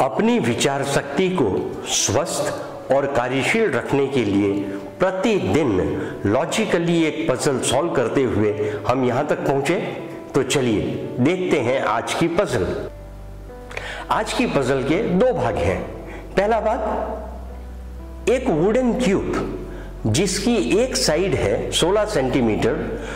अपनी विचार शक्ति को स्वस्थ और कार्यशील रखने के लिए प्रतिदिन लॉजिकली एक पजल सॉल्व करते हुए हम यहां तक पहुंचे। तो चलिए देखते हैं आज की पजल। आज की पजल के दो भाग हैं। पहला भाग, एक वुडन क्यूब जिसकी एक साइड है 16 सेंटीमीटर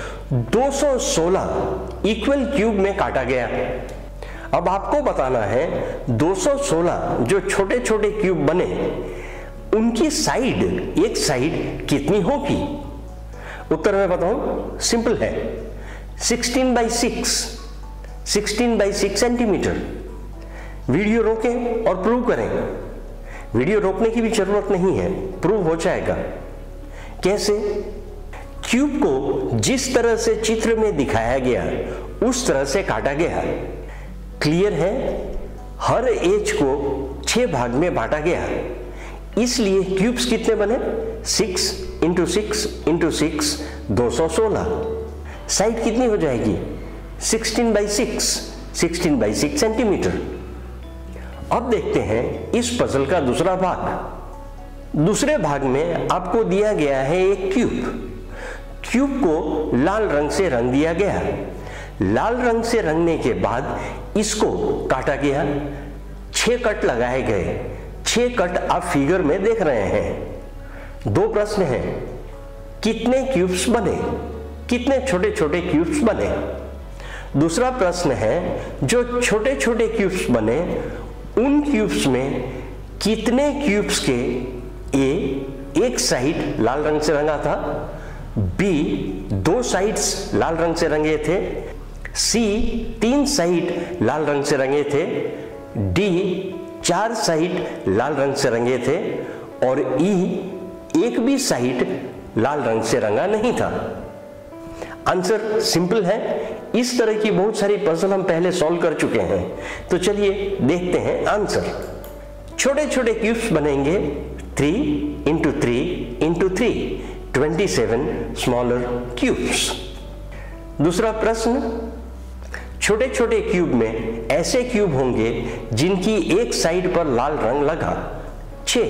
216 इक्वल क्यूब में काटा गया। अब आपको बताना है 216 जो छोटे छोटे क्यूब बने उनकी साइड, एक साइड कितनी होगी। उत्तर मैं बताऊं, सिंपल है, 16 बाई 6 सेंटीमीटर। वीडियो रोकें और प्रूव करें। वीडियो रोकने की भी जरूरत नहीं है, प्रूव हो जाएगा। कैसे? क्यूब को जिस तरह से चित्र में दिखाया गया उस तरह से काटा गया। क्लियर है? हर एज को 6 भाग में बांटा गया, इसलिए क्यूब्स कितने बने? 6 इंटू 6 इंटू 6 216। साइड कितनी हो जाएगी? 16 बाई 6 सेंटीमीटर। अब देखते हैं इस पजल का दूसरा भाग। दूसरे भाग में आपको दिया गया है एक क्यूब। क्यूब को लाल रंग से रंग दिया गया। लाल रंग से रंगने के बाद इसको काटा गया। 6 कट लगाए गए। 6 कट आप फिगर में देख रहे हैं। 2 प्रश्न हैं, कितने क्यूब्स बने, कितने छोटे छोटे क्यूब्स बने। दूसरा प्रश्न है, जो छोटे छोटे क्यूब्स बने उन क्यूब्स में कितने क्यूब्स के एक साइड लाल रंग से रंगा था, बी 2 साइड्स लाल रंग से रंगे थे, सी 3 साइड लाल रंग से रंगे थे, डी 4 साइड लाल रंग से रंगे थे और ई एक भी साइड लाल रंग से रंगा नहीं था। आंसर सिंपल है। इस तरह की बहुत सारी पजल हम पहले सॉल्व कर चुके हैं। तो चलिए देखते हैं आंसर। छोटे छोटे क्यूब्स बनेंगे 3 इंटू 3 इंटू 3, 27 स्मॉलर क्यूब्स। दूसरा प्रश्न, छोटे छोटे क्यूब में ऐसे क्यूब होंगे जिनकी एक साइड पर लाल रंग लगा 6,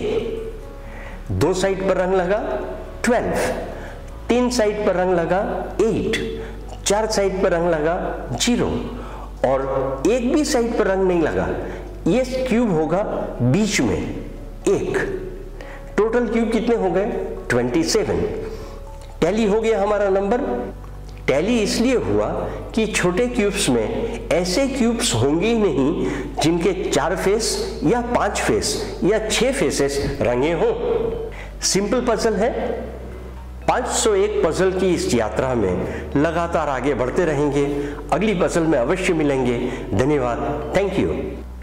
2 साइड पर रंग लगा 12, 3 साइड पर रंग लगा 8, 4 साइड पर रंग लगा 0 और एक भी साइड पर रंग नहीं लगा। ये क्यूब होगा बीच में 1। टोटल क्यूब कितने हो गए? 27। टैली हो गया हमारा नंबर। टैली इसलिए हुआ कि छोटे क्यूब्स में ऐसे क्यूब्स होंगे ही नहीं जिनके 4 फेस या 5 फेस या 6 फेसेस रंगे हों। सिंपल पजल है। 501 पजल की इस यात्रा में लगातार आगे बढ़ते रहेंगे। अगली पजल में अवश्य मिलेंगे। धन्यवाद। Thank you.